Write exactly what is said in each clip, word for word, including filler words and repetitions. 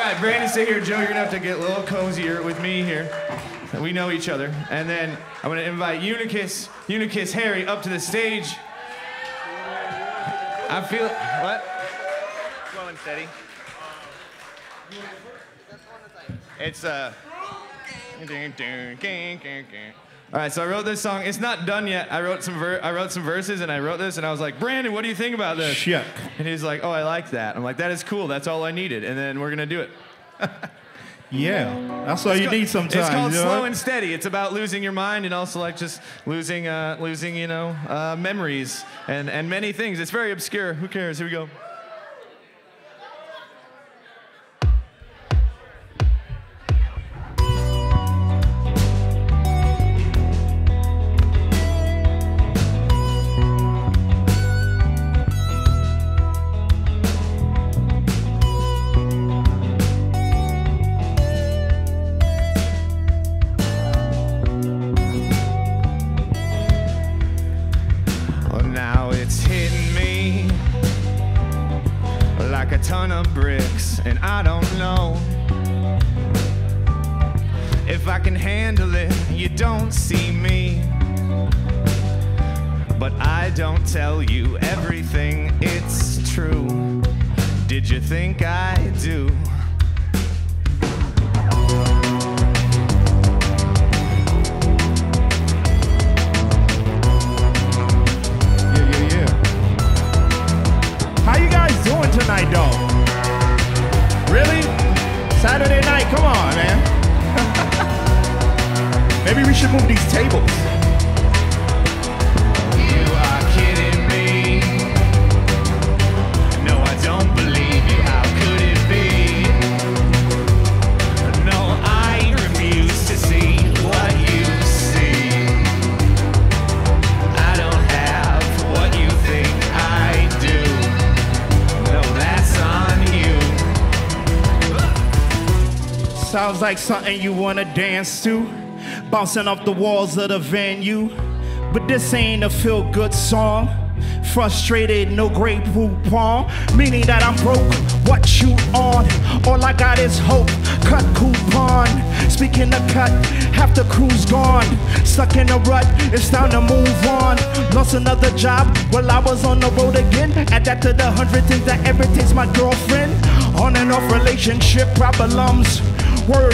right, Brandon, stay here. Joe, you're gonna have to get a little cozier with me here. We know each other. And then I'm gonna invite Unicus, Unicus Harry up to the stage. I feel, what? Slow and steady. It's, uh... All right, so I wrote this song. It's not done yet. I wrote some ver I wrote some verses, and I wrote this, and I was like, Brandon, what do you think about this? Shuck. And he's like, oh, I like that. I'm like, that is cool. That's all I needed. And then we're gonna do it. Yeah, that's all you need sometimes. It's called you know? Slow and Steady. It's about losing your mind and also like just losing, uh, losing, you know, uh, memories and and many things. It's very obscure. Who cares? Here we go. Ton of bricks, and I don't know if I can handle it. You don't see me, but I don't tell you everything. It's true. Did you think I do? Tonight, though. Really? Saturday night, come on, man. Maybe we should move these tables. You are kidding me. No, I don't believe you. How could it be? No, I refuse to see what you see. I don't have what you think I do. Sounds like something you wanna dance to, bouncing off the walls of the venue. But this ain't a feel-good song. Frustrated, no great coupon, meaning that I'm broke. What you on? All I got is hope. Cut coupon. Speaking of cut, half the crew's gone. Stuck in a rut, it's time to move on. Lost another job while I was on the road again. Add that to the hundred things that irritates my girlfriend. On and off relationship problems. Word.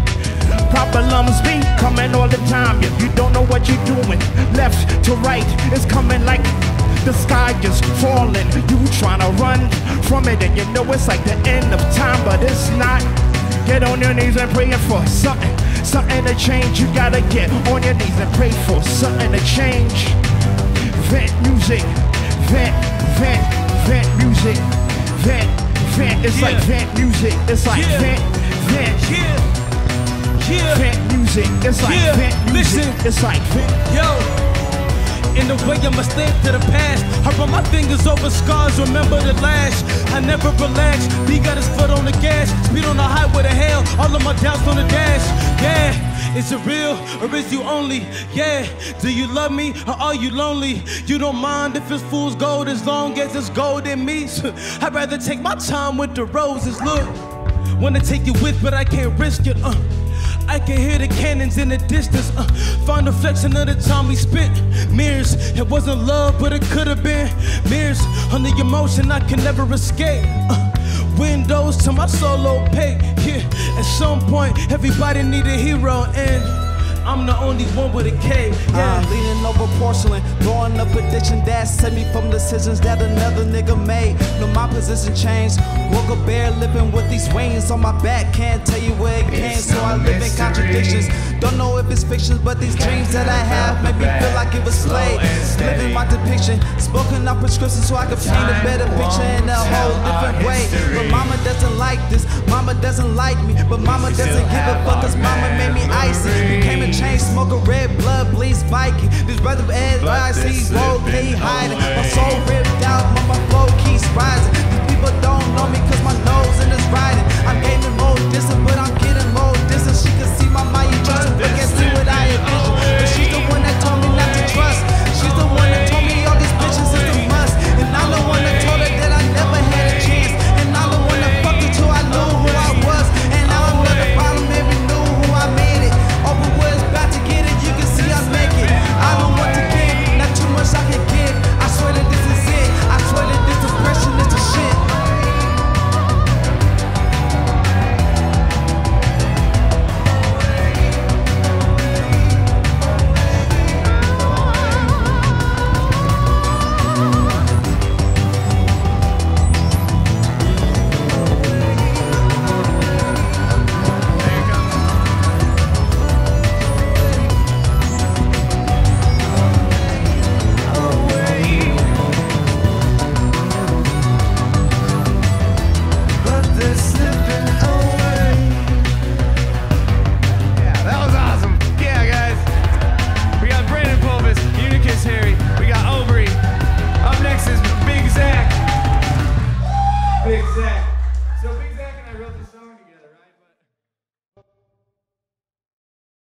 Problems be coming all the time. If you don't know what you're doing, left to right, it's coming like the sky just falling. You trying to run from it, and you know it's like the end of time, but it's not. Get on your knees and pray for something, something to change. You gotta get on your knees and pray for something to change. Vent music, vent, vent, vent music, vent, vent. It's yeah. like vent music. It's like yeah. vent, vent. Yeah. Yeah. Vent music. It's like yeah. vent music. Listen. It's like vent. Yo. In the way I'ma stand to the past, I run my fingers over scars, remember the lash. I never relax, B got his foot on the gas. Speed on the highway to hell, all of my doubts on the dash. Yeah, is it real or is you only? Yeah, do you love me or are you lonely? You don't mind if it's fool's gold as long as it's gold in me. I'd rather take my time with the roses, look. Wanna take you with, but I can't risk it, uh. I can hear the cannons in the distance, uh, find the reflection of the time we spent. Mirrors, it wasn't love, but it could have been. Mirrors on the emotion I can never escape. Uh, windows to my solo pay. Yeah, at some point, everybody need a hero, and I'm the only one with a K. Yeah. I'm leaning over porcelain, throwing up addiction that saved me from decisions that another nigga made. No, my position changed. Woke up bare living with these wings on my back. Can't tell you where it came, so I live in contradictions. Don't know if it's fiction, but these dreams that I have make me feel like it was slave. Living my depiction, smoking out prescriptions so I can paint a better picture in a whole different way. But mama doesn't like this, mama doesn't like me, but mama doesn't give a fuck, cause mama made me icy. Became a chain smoker, red blood bleeds Viking. This brother Ed I see roll keep hiding. My soul ripped out, but my flow keeps rising. These people don't know me cause my nose